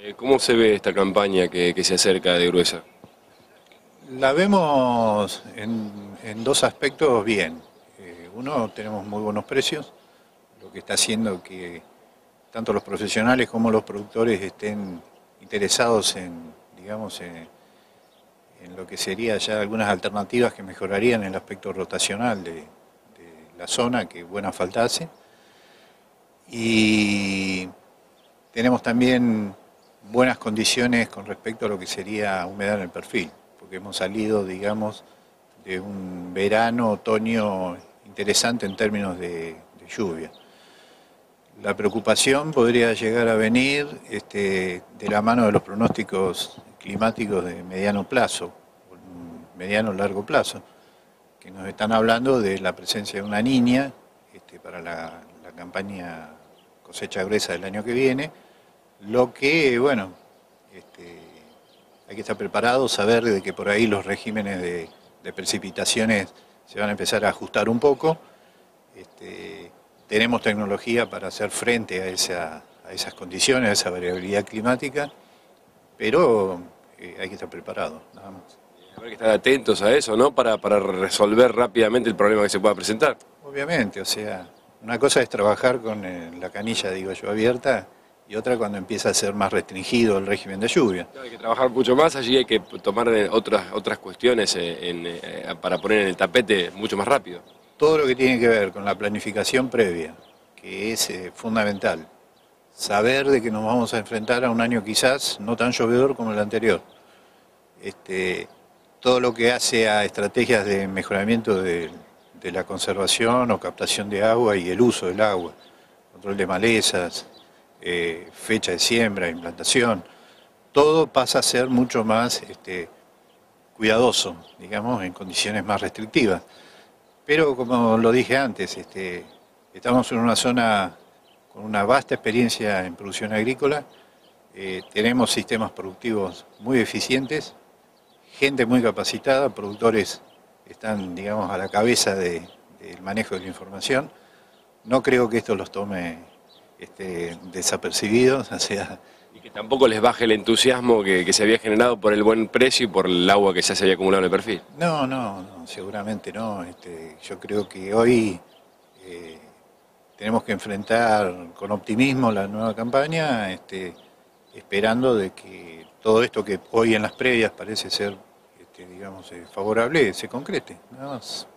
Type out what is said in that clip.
¿Cómo se ve esta campaña que se acerca de Gruesa? La vemos en dos aspectos bien. Uno, tenemos muy buenos precios, lo que está haciendo que tanto los profesionales como los productores estén interesados en, digamos, en lo que sería ya algunas alternativas que mejorarían el aspecto rotacional de la zona, que buena falta hace. Y tenemos también buenas condiciones con respecto a lo que sería humedad en el perfil, porque hemos salido, digamos, de un verano, otoño interesante en términos de lluvia. La preocupación podría llegar a venir de la mano de los pronósticos climáticos de mediano plazo, mediano largo plazo, que nos están hablando de la presencia de una niña para la campaña cosecha gruesa del año que viene, lo que, bueno, hay que estar preparados, saber de que por ahí los regímenes de precipitaciones se van a empezar a ajustar un poco. Tenemos tecnología para hacer frente a esas condiciones, a esa variabilidad climática, pero hay que estar preparados, nada más. Habrá que estar atentos a eso, ¿no? Para resolver rápidamente el problema que se pueda presentar. Obviamente, o sea, una cosa es trabajar con la canilla, digo yo, abierta, y otra cuando empieza a ser más restringido el régimen de lluvia. Hay que trabajar mucho más, allí hay que tomar otras cuestiones para poner en el tapete mucho más rápido. Todo lo que tiene que ver con la planificación previa, que es fundamental. Saber de que nos vamos a enfrentar a un año quizás no tan llovedor como el anterior. Todo lo que hace a estrategias de mejoramiento de la conservación o captación de agua y el uso del agua, control de malezas, fecha de siembra, implantación, todo pasa a ser mucho más cuidadoso, digamos, en condiciones más restrictivas. Pero como lo dije antes, estamos en una zona con una vasta experiencia en producción agrícola, tenemos sistemas productivos muy eficientes, gente muy capacitada, productores están, digamos, a la cabeza del manejo de la información. No creo que esto los tome desapercibidos, o sea... Y que tampoco les baje el entusiasmo que se había generado por el buen precio y por el agua que ya se había acumulado en el perfil. No, seguramente no. Yo creo que hoy tenemos que enfrentar con optimismo la nueva campaña, esperando de que todo esto que hoy en las previas parece ser, digamos, favorable, se concrete, nada más.